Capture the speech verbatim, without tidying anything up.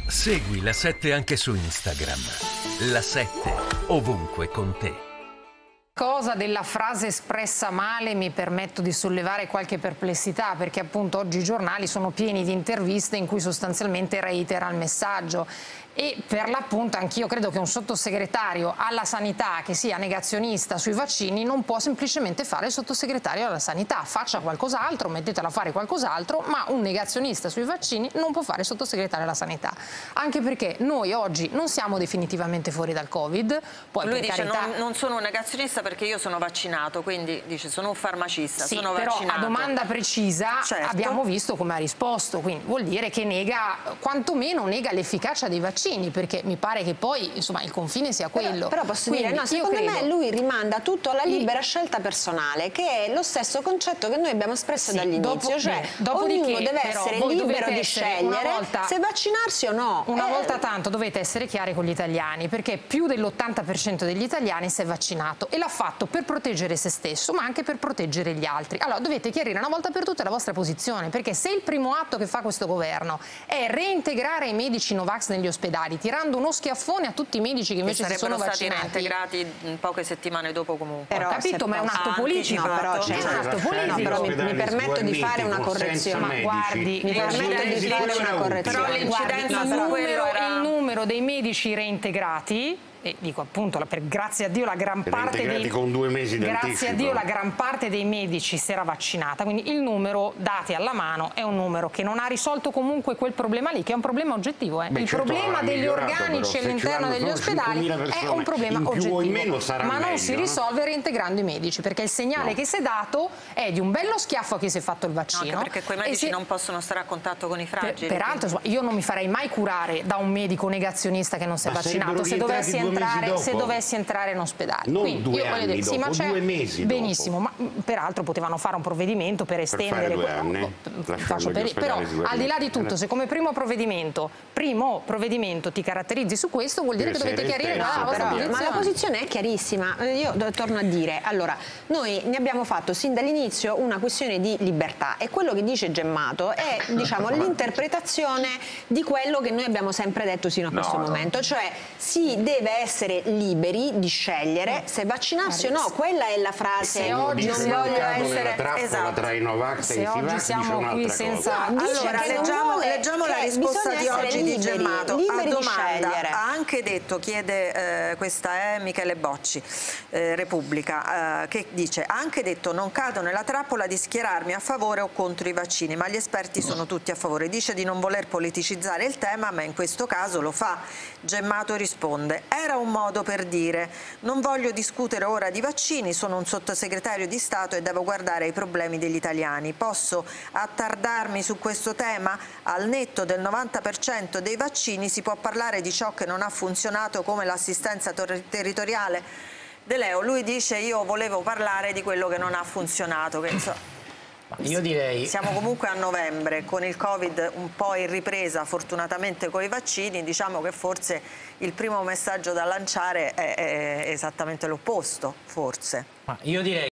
Segui La sette anche su Instagram. La sette, ovunque con te. Cosa della frase espressa male mi permetto di sollevare qualche perplessità, perché appunto oggi i giornali sono pieni di interviste in cui sostanzialmente reitera il messaggio e per l'appunto anch'io credo che un sottosegretario alla sanità che sia negazionista sui vaccini non può semplicemente fare il sottosegretario alla sanità, faccia qualcos'altro, mettetelo a fare qualcos'altro, ma un negazionista sui vaccini non può fare il sottosegretario alla sanità, anche perché noi oggi non siamo definitivamente fuori dal Covid. Poi lui per dice carità, non, non sono un negazionista perché io sono vaccinato, quindi dice sono un farmacista, sì, sono però vaccinato. a domanda precisa certo. abbiamo visto come ha risposto, quindi vuol dire che nega, quantomeno nega l'efficacia dei vaccini, perché mi pare che poi insomma il confine sia quello. Però, però posso quindi, dire, no, secondo credo... me lui rimanda tutto alla libera scelta personale, che è lo stesso concetto che noi abbiamo espresso sì, dall'inizio, dopo, cioè beh, ognuno deve però, essere libero di essere scegliere volta, se vaccinarsi o no. Una eh, volta tanto dovete essere chiari con gli italiani, perché più dell'ottanta per cento degli italiani si è vaccinato e l'ha fatto per proteggere se stesso, ma anche per proteggere gli altri. Allora dovete chiarire una volta per tutte la vostra posizione, perché se il primo atto che fa questo governo è reintegrare i medici Novax negli ospedali, tirando uno schiaffone a tutti i medici che invece che si sono stati vaccinati, reintegrati poche settimane dopo comunque. Però, ho capito, ma è un atto politico. No, però c'è un atto politico. No, però mi, mi permetto di fare una correzione. Ma guardi, mi permetto di fare una correzione. Però l'incidenza il, su numero, quello era... il numero dei medici reintegrati, e dico appunto per grazia a Dio la gran parte dei con due mesi grazie a Dio la gran parte dei medici si era vaccinata, quindi il numero dati alla mano è un numero che non ha risolto comunque quel problema lì, che è un problema oggettivo. Eh. Beh, il certo, problema degli organici all'interno degli ospedali è un problema oggettivo, ma non meglio, si risolve reintegrando i medici, perché il segnale no. che si è dato è di un bello schiaffo a chi si è fatto il vaccino. No, perché quei medici si... non possono stare a contatto con i fragili. Per, peraltro io non mi farei mai curare da un medico negazionista che non si è ma vaccinato se dovessi entrare se dovessi entrare in ospedale. Non Quindi, due io voglio anni dire, dopo, sì, ma due mesi benissimo, dopo. ma peraltro potevano fare un provvedimento per estendere per fare due anni, faccio per... però al di là di tutto, se come primo provvedimento primo provvedimento ti caratterizzi su questo, vuol dire che dovete chiarire no, la vostra però, posizione. ma la posizione è chiarissima. Io torno a dire, allora, noi ne abbiamo fatto sin dall'inizio una questione di libertà e quello che dice Gemmato è, diciamo, l'interpretazione di quello che noi abbiamo sempre detto sino a questo no, momento, no. cioè si deve essere liberi di scegliere se vaccinarsi o no, quella è la frase. Se oggi non siamo voglio essere esatto. tra i Novax e i oggi siamo qui senza no, allora leggiamo, leggiamo la risposta di oggi di Gemmato. A domanda ha anche detto, chiede eh, questa è Michele Bocci, eh, Repubblica, eh, che dice ha anche detto non cado nella trappola di schierarmi a favore o contro i vaccini, ma gli esperti sono tutti a favore. Dice di non voler politicizzare il tema, ma in questo caso lo fa. Gemmato risponde: era un modo per dire non voglio discutere ora di vaccini, sono un sottosegretario di Stato e devo guardare ai problemi degli italiani. Posso attardarmi su questo tema? Al netto del novanta per cento dei vaccini si può parlare di ciò che non ha funzionato come l'assistenza territoriale. De Leo, lui dice io volevo parlare di quello che non ha funzionato, che insomma... Io direi... Siamo comunque a novembre, con il Covid un po' in ripresa, fortunatamente con i vaccini, diciamo che forse il primo messaggio da lanciare è, è esattamente l'opposto, forse. Ma io direi...